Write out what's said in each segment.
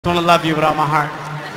I want to love you with all my heart.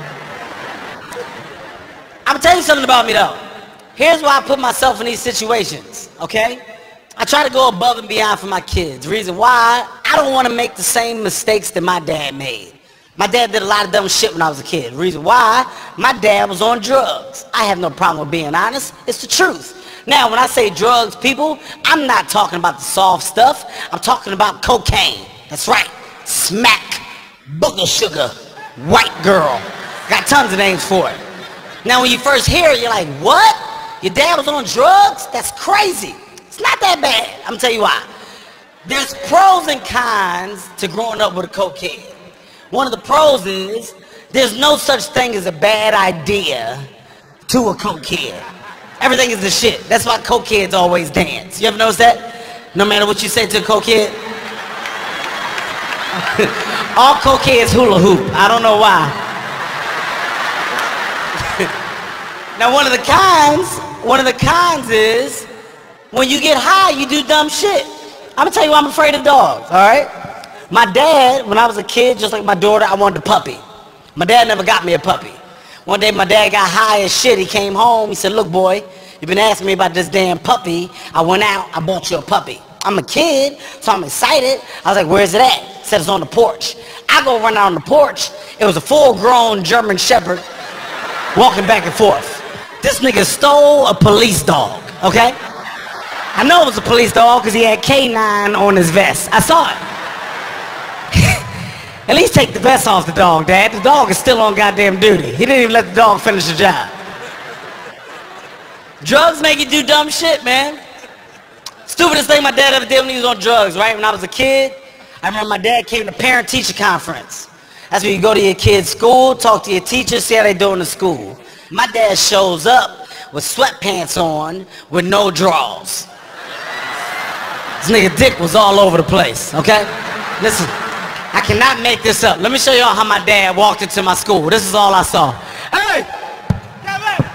I'm gonna tell you something about me though. Here's why I put myself in these situations, okay? I try to go above and beyond for my kids. Reason why, I don't want to make the same mistakes that my dad made. My dad did a lot of dumb shit when I was a kid. Reason why, my dad was on drugs. I have no problem with being honest. It's the truth. Now, when I say drugs, people, I'm not talking about the soft stuff. I'm talking about cocaine. That's right. Smack. Booger sugar. White girl. Got tons of names for it. Now, when you first hear it, you're like, what? Your dad was on drugs? That's crazy. It's not that bad. I'm gonna tell you why. There's pros and cons to growing up with a cokehead. One of the pros is there's no such thing as a bad idea to a cokehead. Everything is the shit. That's why cokeheads always dance. You ever notice that? No matter what you say to a cokehead. All cokeheads hula hoop. I don't know why. Now one of the cons is when you get high, you do dumb shit. I'm gonna tell you why I'm afraid of dogs, alright? My dad, when I was a kid, just like my daughter, I wanted a puppy. My dad never got me a puppy. One day my dad got high as shit. He came home, he said, look boy, you've been asking me about this damn puppy. I went out, I bought you a puppy. I'm a kid, so I'm excited. I was like, where's it at? He said it's on the porch. I go run out on the porch. It was a full-grown German Shepherd walking back and forth. This nigga stole a police dog, okay? I know it was a police dog because he had K9 on his vest. I saw it. At least take the vest off the dog, Dad. The dog is still on goddamn duty. He didn't even let the dog finish the job. Drugs make you do dumb shit, man. Stupidest thing my dad ever did when he was on drugs, right? When I was a kid, I remember my dad came to parent-teacher conference. That's when you go to your kid's school, talk to your teacher, see how they doing in school. My dad shows up with sweatpants on with no drawers. This nigga dick was all over the place, okay? Listen, I cannot make this up. Let me show y'all how my dad walked into my school. This is all I saw. Hey! Come in!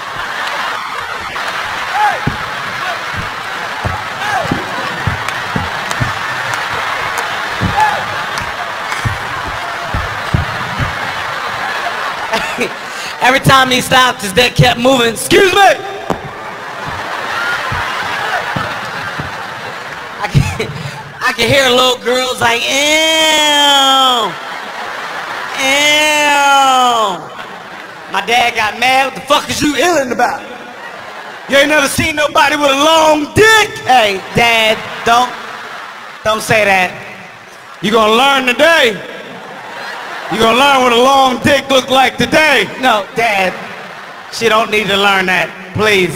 Hey! Every time he stopped, his dad kept moving. Excuse me! I can hear little girls like, ew, ew. My dad got mad. What the fuck is you illin' about? You ain't never seen nobody with a long dick. Hey, Dad, don't say that. You gonna learn today. You gonna learn what a long dick look like today. No, Dad, she don't need to learn that, please.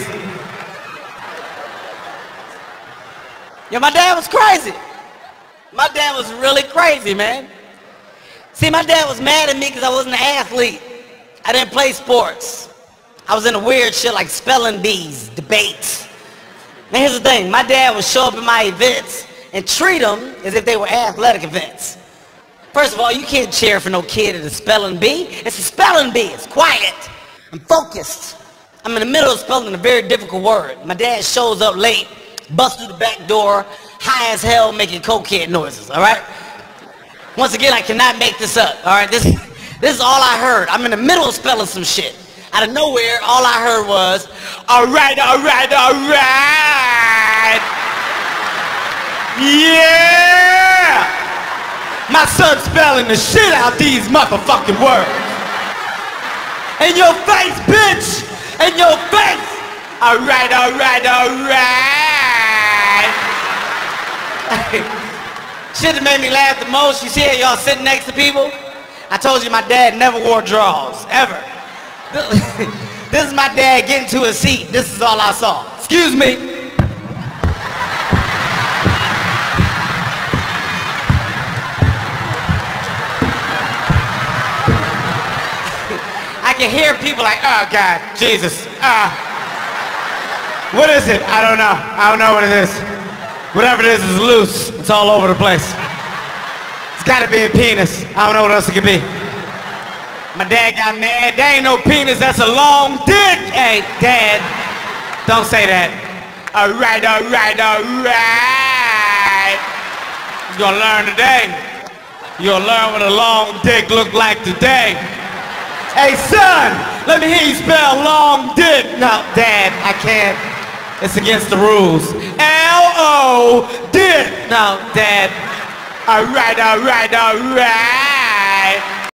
Yeah, my dad was crazy. My dad was really crazy, man. See, my dad was mad at me because I wasn't an athlete. I didn't play sports. I was into weird shit like spelling bees, debates. Now here's the thing, my dad would show up at my events and treat them as if they were athletic events. First of all, you can't cheer for no kid at a spelling bee. It's a spelling bee, it's quiet. I'm focused. I'm in the middle of spelling a very difficult word. My dad shows up late, busts through the back door, high as hell, making cokehead noises, all right? Once again, I cannot make this up, all right? This is all I heard. I'm in the middle of spelling some shit. Out of nowhere, all I heard was, all right, all right, all right. Yeah! My son's spelling the shit out these motherfucking words. In your face, bitch! In your face! All right, all right, all right. Shit that made me laugh the most, you see it, y'all sitting next to people? I told you my dad never wore drawers, ever. This is my dad getting to a seat. This is all I saw. Excuse me. I can hear people like, oh God, Jesus. What is it? I don't know. I don't know what it is. Whatever it is loose. It's all over the place. It's gotta be a penis. I don't know what else it could be. My dad got mad. There ain't no penis, that's a long dick. Hey, Dad, don't say that. All right, all right, all right. You're gonna learn today. You'll learn what a long dick look like today. Hey, son, let me hear you spell long dick. No, Dad, I can't. It's against the rules. L-O, dick. No, Dad. All right, all right, all right.